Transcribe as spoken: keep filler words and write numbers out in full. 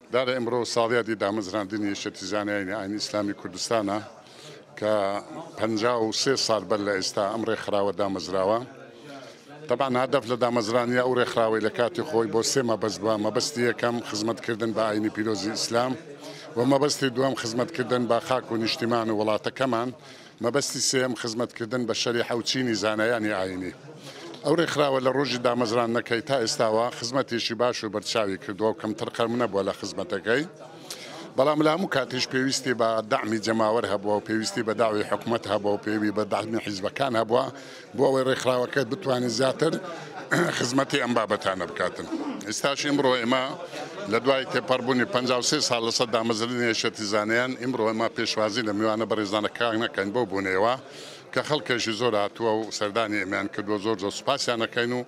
دارە ئەمڕۆ ساڵیادی دامەزراندنی یەکێتی زانایانی ئاینی ئیسلامی کوردستانە کە پەنجا و سێ ساڵ بەر لە ئێستا ئەم ڕێکخراوە دامەزراوە. طبعا هدف لە دامەزرانی ئەو ڕێکخراوەی لە کاتی خۆی بۆ سێ مەبەست بووە. مەبەستی یەکەم خزمەتکردن بە ئاینی پیرۆزی ئیسلام و مەبەستی دووەم خزمەتکردن بە خاک و نیشتیمان و وڵاتەکەمان، مەبەستی سێم خزمەتکردن بە شەریحە و چینی زانایانی ئاینی. ئەو ڕێکخراوە لە ڕۆژی دامەزرانەکەی تا ئێستاوە خزمەتێکی باش و بەرچاوی کردووە و کەمتر قەرم نەبووە لە خزمەتەکەی. بەڵام لە هەموو کاتیش پێویستی بە داعمی جەماوەر هەبووە و پێویستی بە داوای حکوومەت هەبووە و پێوی بە داعمی حیزبەکان هەبووە بۆ ئەوەی ڕێکخراوەکە بتوانێت زیاتر خزمەتی ئەم بابەتانە بکاتن. ئێستاش ئیمڕۆ ئێمە لە دوای تێپەڕبوونی پەنجا و سێ ساڵ لەسەر دامەزرانی یەکێتی زانایان ئیمڕۆ ئێمە پێشوازی لە میوانە بەڕێزانەکان نەکەین بۆ بوونەوە کە خەڵکێکی زۆر هاتووە و سەردانی ئێمەیان کردووە، زۆر زۆر سوپاسیان ئەەکەین و